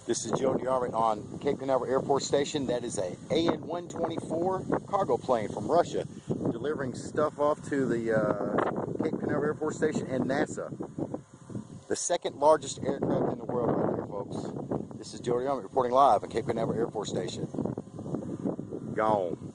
This is Joe DeArmond on Cape Canaveral Air Force Station. That is a AN-124 cargo plane from Russia, delivering stuff off to the Cape Canaveral Air Force Station and NASA. The second largest aircraft in the world right there, folks. This is Joe DeArmond reporting live on Cape Canaveral Air Force Station. Gone.